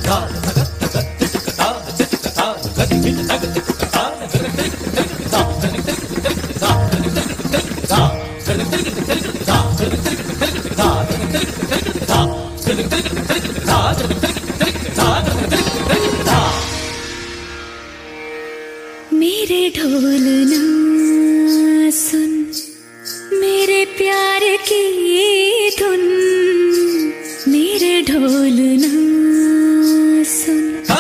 मेरे ढोल ना सुन, मेरे प्यार की धुन, मेरे ढोल ना सुन।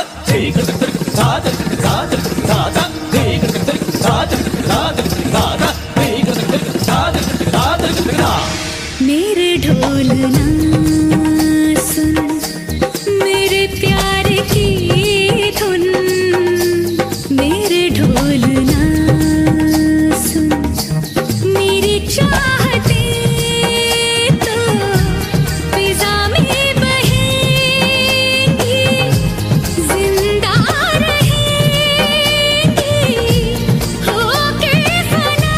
मेरे ढोल ना सुन, मेरे प्यार की धुन, मेरे ढोल ना सुन। मेरी चाहते तो फिजा में बहेंगी, जिंदा रहेंगी होके फना।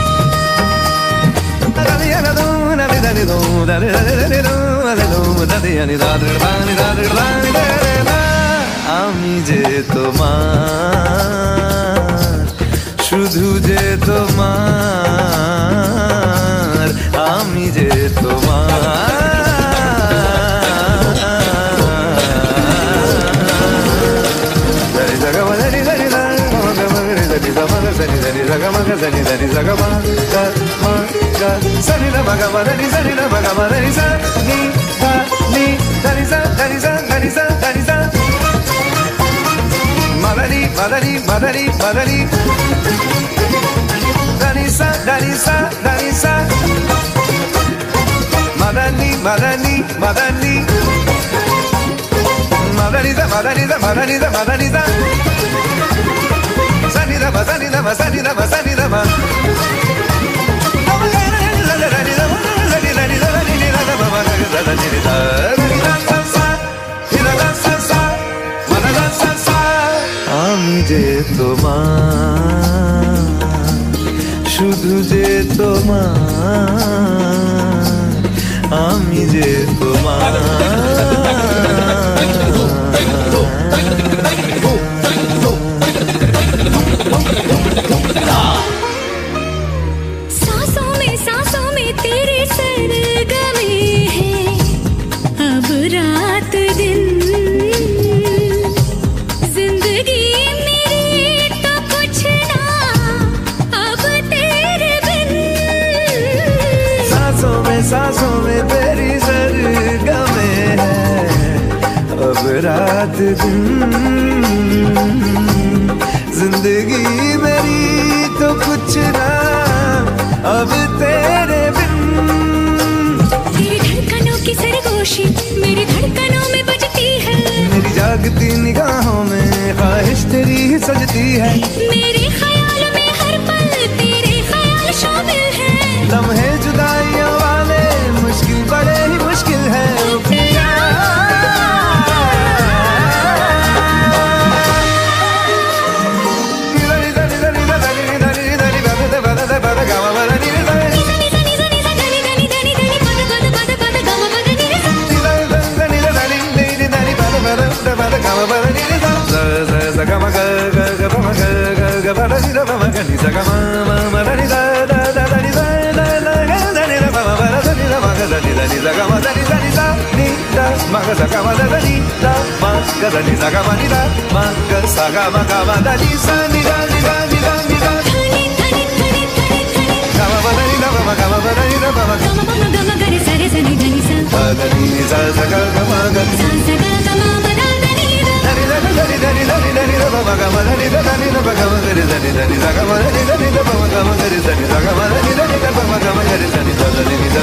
আমি যে তোমার, শুধু যে তোমার, আমি যে তোমার। Madani, madani, madani, danisa, danisa, danisa, madani, madani, madani, madanisa, madanisa, madanisa, madanisa, sanida, sanida, sanida, sanida, ma. আমি যে তোমার, শুধু যে তোমার, আমি যে তোমার। सांसों में तेरे सरगमे हैं, अब रात दिन। जिंदगी मेरी तो कुछ ना अब तेरे बिन। सांसों में तेरी सरगमे हैं, अब रात दिन। जिंदगी मेरी तो कुछ ना अब तेरे बिन। तेरी धड़कनों की सरगोशी मेरी धड़कनों में बजती है, मेरी जागती निगाहों में ख्वाहिश तेरी ही सजती है। मेरे ख्याल में हर पल तेरे ख्याल शामिल है। लम्हे जुदाइयों वाले मुश्किल बड़े ही मुश्किल है। Dani